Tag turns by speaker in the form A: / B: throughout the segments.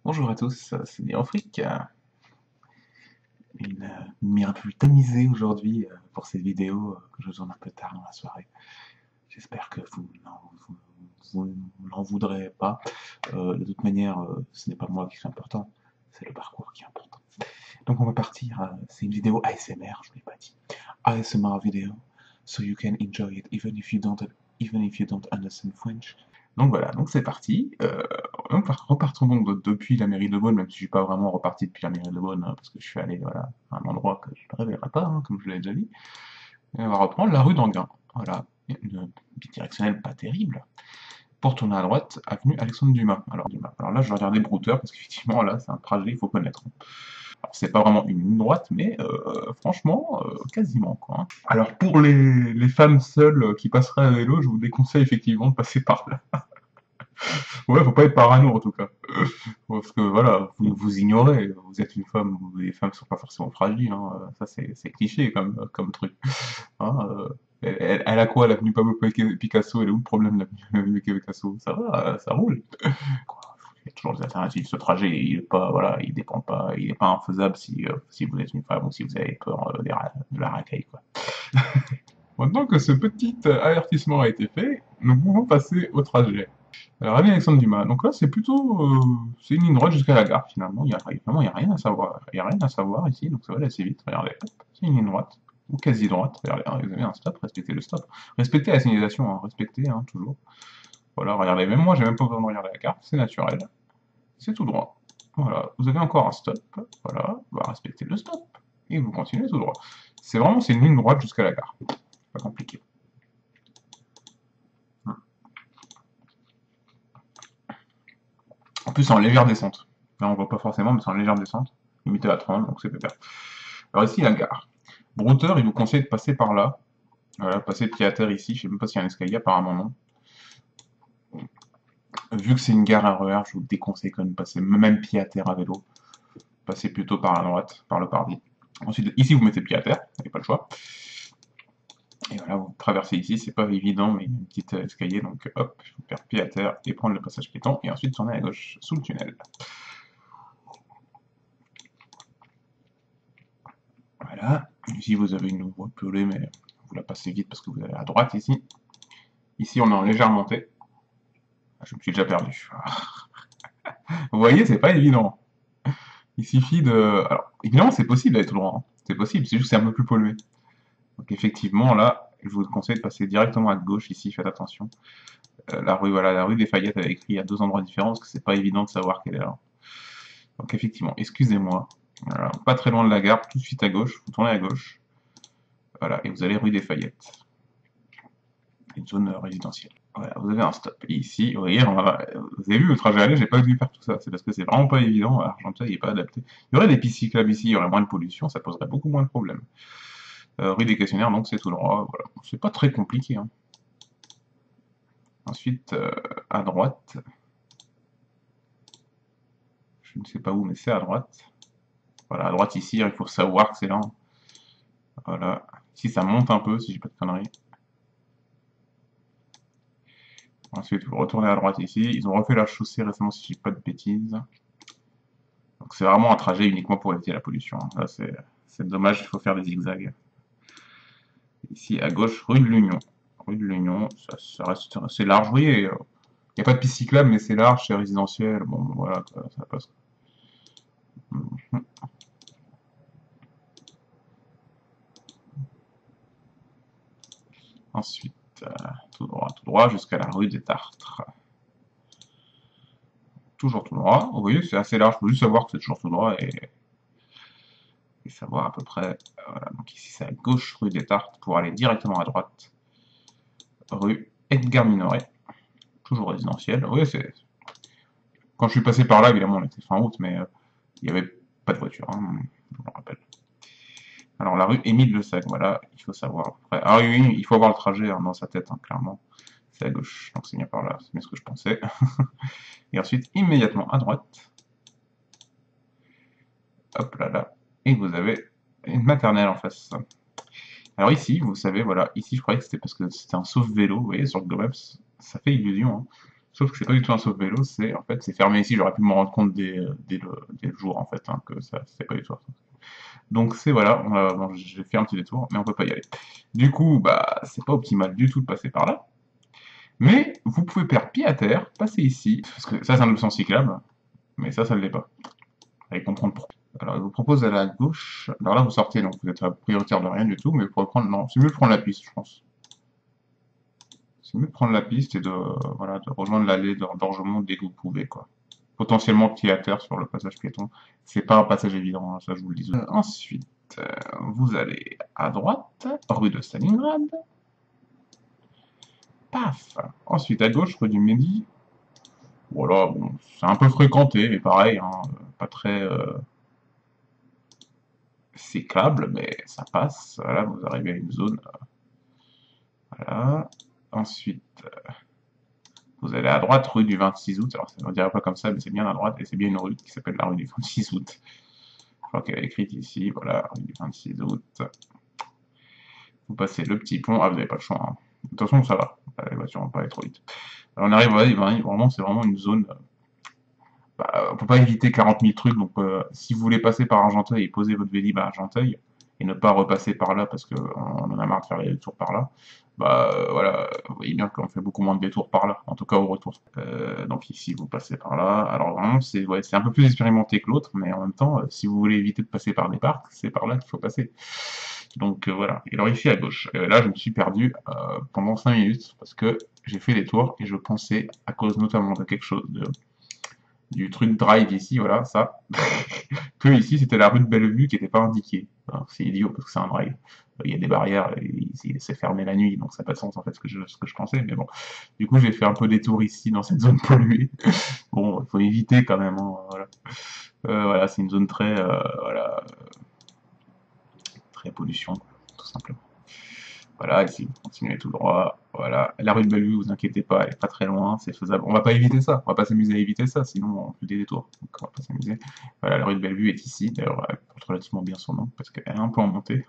A: Bonjour à tous, c'est Néofric, une lumière un peu plus tamisée aujourd'hui pour cette vidéo que je tourne un peu tard dans la soirée. J'espère que vous n'en voudrez pas. De toute manière, ce n'est pas moi qui suis important, c'est le parcours qui est important. Donc on va partir, c'est une vidéo ASMR, je ne l'ai pas dit. ASMR vidéo, so you can enjoy it even if you don't understand French. Donc voilà, donc c'est parti. Repartons donc depuis la mairie de Beaune, même si je suis pas vraiment reparti depuis la mairie de Beaune, parce que je suis allé voilà, à un endroit que je ne révélerai pas, hein, comme je l'ai déjà dit. Et on va reprendre la rue d'Anguin. Voilà, une bidirectionnelle pas terrible. Pour tourner à droite, avenue Alexandre Dumas. Alors là, je vais regarder brouteur, parce qu'effectivement, là, c'est un trajet, il faut connaître. Alors, c'est pas vraiment une ligne droite, mais franchement, quasiment, quoi, hein. Alors, pour les femmes seules qui passeraient à vélo, je vous déconseille effectivement de passer par là. Ouais, faut pas être parano en tout cas. Parce que voilà, vous ignorez, vous êtes une femme, les femmes sont pas forcément fragiles, hein. Ça c'est cliché comme truc. Hein, elle a quoi l'avenue Pablo Picasso? Elle est où le problème de l'avenue Picasso? Ça va, ça roule. Quoi, il y a toujours des alternatives. Ce trajet, il est pas, voilà, il dépend pas, il est pas infaisable si vous êtes une femme ou si vous avez peur de la racaille, quoi. Maintenant que ce petit avertissement a été fait, nous pouvons passer au trajet. Alors, Avenue Alexandre Dumas. Donc là, c'est plutôt, c'est une ligne droite jusqu'à la gare finalement. Vraiment, il y a rien à savoir. Il y a rien à savoir ici, donc ça va aller assez vite. Regardez, hop, c'est une ligne droite ou quasi droite. Regardez, hein, vous avez un stop, respectez le stop. Respectez la signalisation, hein, respectez, hein, toujours. Voilà, regardez, même moi, j'ai même pas besoin de regarder la carte, c'est naturel. C'est tout droit. Voilà, vous avez encore un stop. Voilà, bah, respectez le stop et vous continuez tout droit. C'est une ligne droite jusqu'à la gare. Pas compliqué. En plus, c'est en légère descente. Là, on voit pas forcément, mais c'est en légère descente. Limité à 30, donc c'est pépère. Alors ici, la gare. Brouteur, il vous conseille de passer par là. Voilà, passer pied à terre ici. Je sais même pas s'il y a un escalier, apparemment non. Vu que c'est une gare RER, je vous déconseille quand même de passer, même pied à terre à vélo. Passez plutôt par la droite, par le parvis. Ensuite, ici, vous mettez pied à terre, vous n'avez pas le choix. Et voilà, vous traversez ici, c'est pas évident, mais il y a une petite escalier, donc hop, il faut faire pied à terre et prendre le passage piéton, et ensuite tourner à gauche sous le tunnel. Voilà, ici vous avez une voie pelée, mais vous la passez vite parce que vous allez à droite ici. Ici, on est en légère montée. Ah, je me suis déjà perdu. Vous voyez, c'est pas évident. Il suffit de... Alors, évidemment, c'est possible d'aller tout droit, hein. C'est possible, c'est juste que c'est un peu plus pollué. Donc effectivement, là, je vous conseille de passer directement à gauche ici, faites attention. La rue, voilà, la rue des Fayettes, elle est écrite à deux endroits différents parce que c'est pas évident de savoir qu'elle est là. Donc effectivement, excusez-moi. Voilà, pas très loin de la gare, tout de suite à gauche, vous tournez à gauche. Voilà, et vous allez rue des Fayettes. Une zone résidentielle. Voilà, vous avez un stop. Et ici, vous voyez, vous avez vu le trajet aller, j'ai pas dû faire tout ça. C'est parce que c'est vraiment pas évident. Argentia, il est pas adapté. Il y aurait des pistes cyclables ici, il y aurait moins de pollution, ça poserait beaucoup moins de problèmes. Rue des Questionnaires, donc c'est tout droit. Voilà. C'est pas très compliqué, hein. Ensuite, à droite, je ne sais pas où, mais c'est à droite. Voilà, à droite ici, il faut savoir que c'est là. Voilà. Ici, ça monte un peu, si j'ai pas de conneries. Ensuite, vous retournez à droite ici. Ils ont refait la chaussée récemment, si j'ai pas de bêtises. Donc c'est vraiment un trajet uniquement pour éviter la pollution, hein. Là, c'est dommage, il faut faire des zigzags. Ici, à gauche, rue de l'Union. Rue de l'Union, ça reste assez large. Vous voyez, il n'y a pas de piste cyclable, mais c'est large, c'est résidentiel. Bon, voilà, ça passe. Mhm. Ensuite, tout droit jusqu'à la rue des Tartres. Toujours tout droit. Vous voyez, c'est assez large. Il faut juste savoir que c'est toujours tout droit et savoir à peu près. Voilà, donc ici, c'est à gauche, rue des Tartres, pour aller directement à droite, rue Edgar Minoret. Toujours résidentiel. Oui, c'est. Quand je suis passé par là, évidemment, on était fin août, mais il n'y avait pas de voiture, hein, je me rappelle. Alors, la rue Émile Le Sac, voilà, il faut savoir à peu près. Ah oui, oui, il faut avoir le trajet hein, dans sa tête, hein, clairement. C'est à gauche, donc c'est bien par là, c'est bien ce que je pensais. Et ensuite, immédiatement à droite, hop là là, et vous avez une maternelle en face. Alors ici, vous savez, voilà, ici je croyais que c'était parce que c'était un sauf-vélo, vous voyez, sur le Google Maps, ça fait illusion, hein. Sauf que c'est pas du tout un sauve-vélo, c'est en fait c'est fermé ici, j'aurais pu me rendre compte dès le jour en fait, hein, que ça c'est pas du tout. Donc c'est voilà, bon, j'ai fait un petit détour, mais on peut pas y aller. Du coup, bah c'est pas optimal du tout de passer par là. Mais vous pouvez perdre pied à terre, passer ici, parce que ça c'est un option cyclable, mais ça ne l'est pas. Allez comprendre pourquoi. Alors, je vous propose d'aller à gauche. Alors là, vous sortez, donc vous êtes à prioritaire de rien du tout, mais pour prendre, non, c'est mieux de prendre la piste, je pense. C'est mieux de prendre la piste et de, voilà, de rejoindre l'allée d'Orgemont dès que vous pouvez, quoi. Potentiellement pied à terre sur le passage piéton. C'est pas un passage évident, hein, ça je vous le dis. Ensuite, vous allez à droite, rue de Stalingrad. Paf! Ensuite, à gauche, rue du Midi. Voilà, bon, c'est un peu fréquenté, mais pareil, hein, pas très cyclable, mais ça passe. Voilà, vous arrivez à une zone. Voilà. Ensuite, vous allez à droite, rue du 26 août. Alors, ça ne dirait pas comme ça, mais c'est bien à droite, et c'est bien une rue qui s'appelle la rue du 26 août. Je crois qu'elle est écrite ici, voilà, rue du 26 août. Vous passez le petit pont. Ah, vous n'avez pas le choix, hein. De toute façon, ça va. Les voitures vont pas aller trop vite. Alors, on arrive, ouais, vraiment, c'est vraiment une zone. Bah, on peut pas éviter 40 000 trucs, donc si vous voulez passer par Argenteuil et poser votre Vélib à Argenteuil, et ne pas repasser par là parce qu'on en a marre de faire les détours par là, bah voilà, vous voyez bien qu'on fait beaucoup moins de détours par là, en tout cas au retour. Donc ici vous passez par là, alors vraiment c'est ouais, c'est un peu plus expérimenté que l'autre, mais en même temps, si vous voulez éviter de passer par des parcs, c'est par là qu'il faut passer. Donc voilà, et alors ici à gauche, là je me suis perdu pendant 5 minutes parce que j'ai fait des tours et je pensais, à cause notamment de quelque chose, du truc drive ici, voilà, ça, que ici c'était la rue de Bellevue qui n'était pas indiquée. C'est idiot parce que c'est un drive. Il y a des barrières, et c'est fermé la nuit, donc ça n'a pas de sens en fait ce que je pensais, mais bon. Du coup j'ai fait un peu des tours ici dans cette zone polluée. Bon, il faut éviter quand même, hein, voilà. Voilà, c'est une zone très, voilà, très pollution, tout simplement. Voilà, ici, vous continuez tout droit. Voilà, la rue de Bellevue, vous inquiétez pas, elle est pas très loin, c'est faisable. On va pas éviter ça, on va pas s'amuser à éviter ça, sinon on fait des détours. Donc on va pas s'amuser. Voilà, la rue de Bellevue est ici, d'ailleurs, elle porte relativement bien son nom, parce qu'elle est un peu en montée.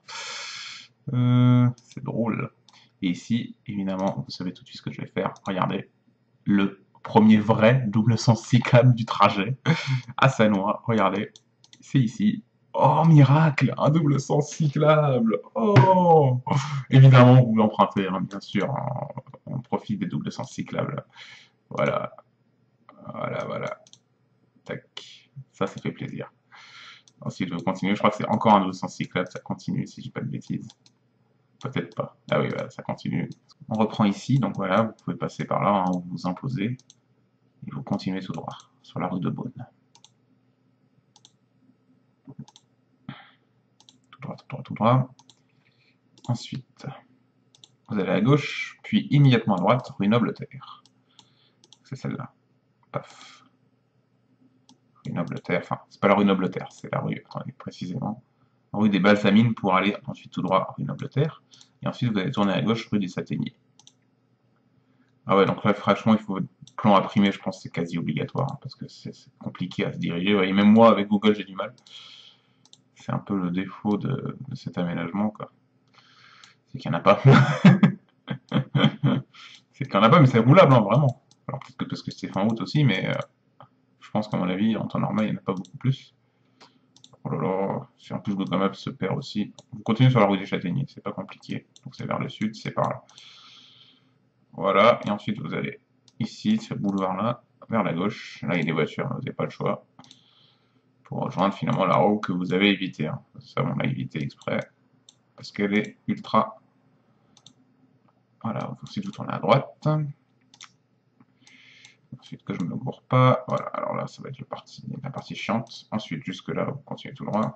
A: C'est drôle. Et ici, évidemment, vous savez tout de suite ce que je vais faire. Regardez, le premier vrai double sens cyclable du trajet à Sannois. Regardez, c'est ici. Oh, miracle, un double sens cyclable. Oh, évidemment, vous l'empruntez, hein, bien sûr. On profite des doubles sens cyclables. Voilà, voilà, voilà. Tac. Ça fait plaisir. Ensuite, je vais continuer. Je crois que c'est encore un double sens cyclable. Ça continue, si je dis pas de bêtises. Peut-être pas. Ah oui, voilà, ça continue. On reprend ici. Donc voilà, vous pouvez passer par là, hein, vous vous imposez. Et vous continuez tout droit sur la rue de Beaune. Tout droit, tout droit, tout droit. Ensuite, vous allez à gauche, puis immédiatement à droite, rue Noble-Terre. C'est celle-là. Paf. Rue Noble-Terre, enfin, c'est pas la rue Noble-Terre, c'est la rue, attendez, précisément, rue des Balsamines pour aller ensuite tout droit, rue Noble-Terre. Et ensuite, vous allez tourner à gauche, rue des Saténiers. Ah ouais, donc là, franchement, il faut votre plan imprimé, je pense que c'est quasi obligatoire, hein, parce que c'est compliqué à se diriger. Ouais, et même moi, avec Google, j'ai du mal. C'est un peu le défaut de cet aménagement, quoi. C'est qu'il n'y en a pas. C'est qu'il n'y en a pas, mais c'est roulable, hein, vraiment. Alors peut-être que parce que c'est fin août aussi, mais je pense qu'à mon avis, en temps normal, il n'y en a pas beaucoup plus. Oh là là, si en plus Google Maps se perd aussi. Vous continuez sur la rue des Châtaigniers, c'est pas compliqué. Donc c'est vers le sud, c'est par là. Voilà, et ensuite vous allez ici, ce boulevard-là, vers la gauche. Là, il y a des voitures, vous n'avez pas le choix. Pour rejoindre finalement la route que vous avez évitée, hein. Ça, on l'a évité exprès. Parce qu'elle est ultra. Voilà, ensuite vous tournez à droite. Ensuite que je ne me gourre pas. Voilà, alors là, ça va être la partie chiante. Ensuite, jusque là, vous continuez tout droit.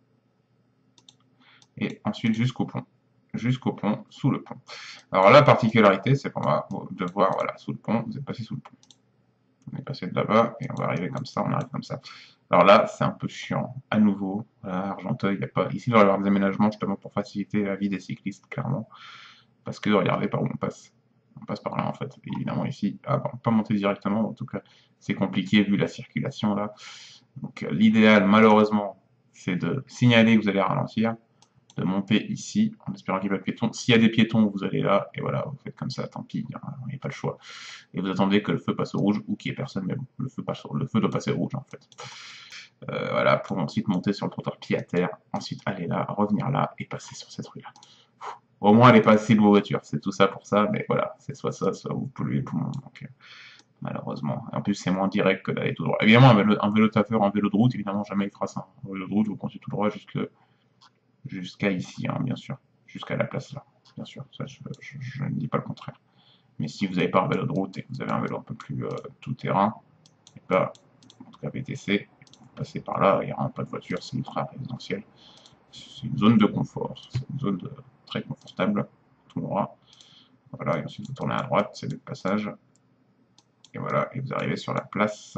A: Et ensuite jusqu'au pont. Jusqu'au pont, sous le pont. Alors la particularité, c'est qu'on va devoir, voilà, sous le pont, vous êtes passé sous le pont. On est passé de là-bas et on va arriver comme ça, on arrive comme ça. Alors là, c'est un peu chiant. À nouveau, voilà, Argenteuil, il y a pas. Ici, il va y avoir des aménagements justement pour faciliter la vie des cyclistes, clairement. Parce que regardez par où on passe. On passe par là en fait. Et évidemment ici, ah bon, pas monter directement, en tout cas, c'est compliqué vu la circulation là. Donc l'idéal, malheureusement, c'est de signaler que vous allez ralentir, de monter ici, en espérant qu'il n'y ait pas de piétons. S'il y a des piétons, vous allez là, et voilà, vous faites comme ça, tant pis, hein, il n'y a pas le choix. Et vous attendez que le feu passe au rouge, ou qu'il n'y ait personne, mais bon, le feu doit passer au rouge, en fait. Voilà, pour ensuite monter sur le trottoir pied à terre, ensuite aller là, revenir là, et passer sur cette rue-là. Au moins, elle n'est pas assez de vos voitures, c'est tout ça pour ça, mais voilà, c'est soit ça, soit vous polluez les poumons, donc malheureusement. Et en plus, c'est moins direct que d'aller tout droit. Évidemment, un vélo taffeur, un vélo de route, évidemment, jamais il fera ça. Un vélo de route, vous continuez tout droit jusqu'à ici, hein, bien sûr. Jusqu'à la place là, bien sûr. Ça, je ne dis pas le contraire. Mais si vous n'avez pas un vélo de route et que vous avez un vélo un peu plus tout-terrain, et bah, en tout cas VTC, vous passez par là, il n'y a vraiment pas de voiture, c'est ultra résidentiel. C'est une zone de confort, c'est une zone très confortable, tout droit. Voilà, et ensuite vous tournez à droite, c'est le passage. Et voilà, et vous arrivez sur la place.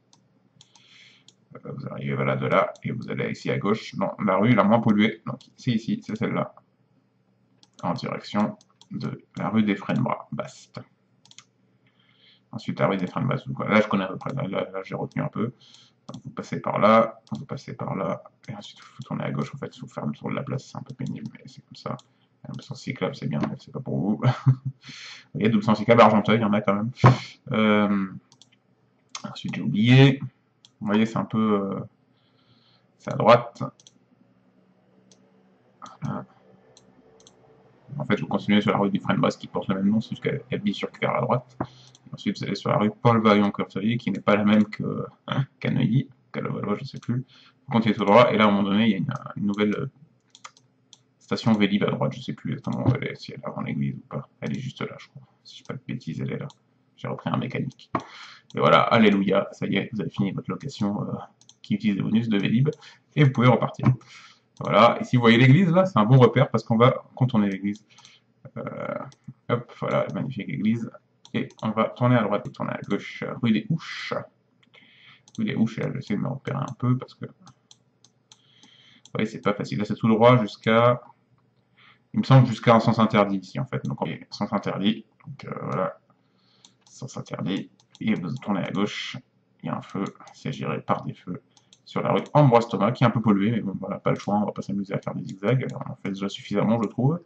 A: Vous arrivez voilà, de là, et vous allez ici à gauche, dans la rue la moins polluée. Donc c'est ici, c'est celle-là, en direction de la rue des Frênes-Bastes. Ensuite, la rue des Frênes-Bastes. Là, je connais à peu près, là j'ai retenu un peu. Donc, vous passez par là, et ensuite vous tournez à gauche, en fait, vous faire le tour de la place, c'est un peu pénible, mais c'est comme ça. Le sens cyclable, c'est bien, mais c'est pas pour vous. Vous voyez, double sens cyclable, Argenteuil, il y en a quand même. Ensuite, j'ai oublié. Vous voyez, c'est un peu... c'est à droite. En fait, vous continuez sur la rue des Frênes-Bastes qui porte le même nom, c'est juste qu'elle bifurque à droite. Et ensuite, vous allez sur la rue Paul-Vaillant-Courtelier, qui n'est pas la même qu'à Neuilly, qu'à Levallois, je ne sais plus. Vous continuez tout droit, et là, à un moment donné, il y a une nouvelle station Vélib à droite, je ne sais plus exactement où elle est, si elle est avant l'église ou pas. Elle est juste là, je crois. Si je ne dis pas de bêtises, elle est là. J'ai repris un mécanique. Et voilà, alléluia, ça y est, vous avez fini votre location qui utilise les bonus de Vélib, et vous pouvez repartir. Voilà, et si vous voyez l'église, là, c'est un bon repère, parce qu'on va contourner l'église. Hop, voilà, magnifique église. Et on va tourner à droite et tourner à gauche, rue des Houches. Rue des Houches, et là, j'essaie de me repérer un peu, parce que... oui, c'est pas facile. Là, c'est tout droit jusqu'à... il me semble jusqu'à un sens interdit, ici, en fait. Donc, on est sens interdit. Donc, voilà. Sens interdit. Et vous tournez à gauche. Il y a un feu. C'est géré par des feux. Sur la rue Ambroise-Thomas, qui est un peu polluée, mais bon, voilà, pas le choix, on va pas s'amuser à faire des zigzags. On en fait déjà suffisamment, je trouve.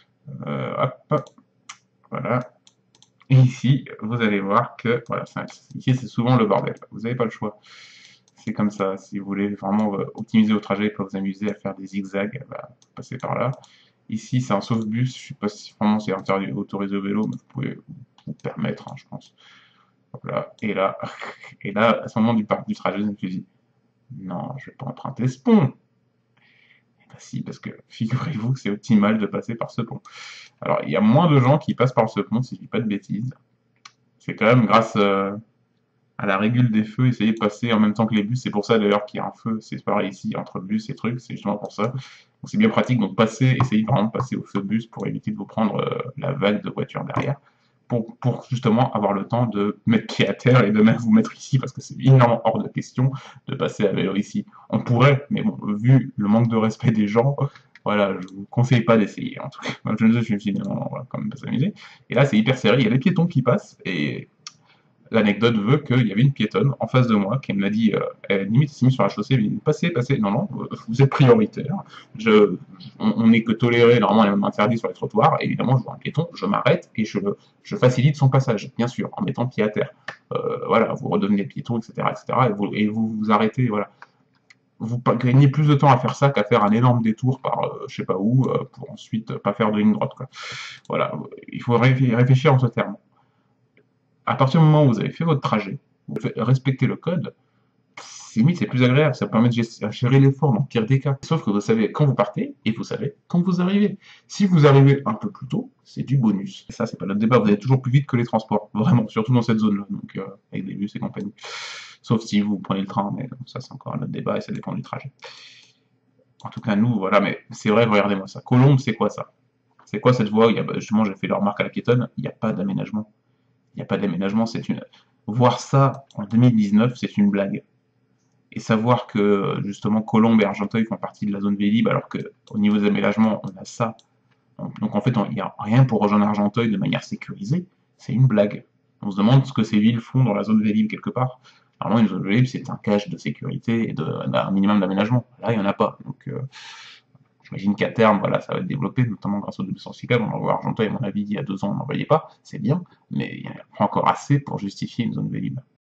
A: Hop. Voilà. Et ici, vous allez voir que, voilà, ici c'est souvent le bordel. Vous n'avez pas le choix. C'est comme ça. Si vous voulez vraiment optimiser votre trajet et pas vous amuser à faire des zigzags, bah, passez par là. Ici, c'est un sauve-bus. Je ne sais pas si vraiment c'est autorisé au vélo, mais vous pouvez vous permettre, hein, je pense. Voilà. Et là, à ce moment du trajet, je me suis dit, non, je vais pas emprunter ce pont. Bah si, parce que figurez-vous que c'est optimal de passer par ce pont. Alors, il y a moins de gens qui passent par ce pont, si je dis pas de bêtises. C'est quand même grâce à la régule des feux, essayer de passer en même temps que les bus. C'est pour ça d'ailleurs qu'il y a un feu, c'est pareil ici, entre bus et trucs, c'est justement pour ça. Donc c'est bien pratique, donc essayez vraiment de passer au feu de bus pour éviter de vous prendre la vague de voitures derrière. Pour justement avoir le temps de mettre pied à terre et de même vous mettre ici, parce que c'est énormément hors de question de passer à vélo ici. On pourrait, mais bon, vu le manque de respect des gens, voilà, je vous conseille pas d'essayer, en tout cas. Moi, je me suis dit, non, on va quand même pas s'amuser. Et là, c'est hyper serré, il y a des piétons qui passent, et l'anecdote veut qu'il y avait une piétonne en face de moi qui m'a dit, limite s'est mise sur la chaussée, elle m'a dit passez, passez, non, non, vous êtes prioritaire, on n'est que toléré, normalement elle est même interdit sur les trottoirs, et évidemment je vois un piéton, je m'arrête et je facilite son passage, bien sûr, en mettant pied à terre. Voilà, vous redevenez piéton, etc., etc., et vous vous arrêtez, voilà. Vous gagnez plus de temps à faire ça qu'à faire un énorme détour par je sais pas où, pour ensuite pas faire de ligne droite, quoi. Voilà, il faut réfléchir en ce terme. À partir du moment où vous avez fait votre trajet, vous respectez le code, limite c'est plus agréable, ça permet de gérer l'effort dans le pire des cas. Sauf que vous savez quand vous partez et vous savez quand vous arrivez. Si vous arrivez un peu plus tôt, c'est du bonus. Et ça, c'est pas notre débat, vous allez toujours plus vite que les transports, vraiment, surtout dans cette zone-là, donc avec des bus et compagnie. Sauf si vous prenez le train, mais ça c'est encore un autre débat et ça dépend du trajet. En tout cas, nous, voilà, mais c'est vrai, regardez-moi ça. Colombes, c'est quoi ça? C'est quoi cette voie? Justement, j'ai fait la remarque à la piétonne, il n'y a pas d'aménagement. Il n'y a pas d'aménagement, c'est une... Voir ça en 2019, c'est une blague. Et savoir que, justement, Colombes et Argenteuil font partie de la zone Vélib, alors qu'au niveau des aménagements, on a ça. Donc en fait, il n'y a rien pour rejoindre Argenteuil de manière sécurisée, c'est une blague. On se demande ce que ces villes font dans la zone Vélib quelque part. Normalement, une zone Vélib, c'est un cache de sécurité et un minimum d'aménagement. Là, il n'y en a pas. Donc, j'imagine qu'à terme, voilà, ça va être développé, notamment grâce au double sens cyclable. On en voit Argenteuil, à mon avis, il y a 2 ans, on n'en voyait pas, c'est bien, mais il n'y en a pas encore assez pour justifier une zone Vélib.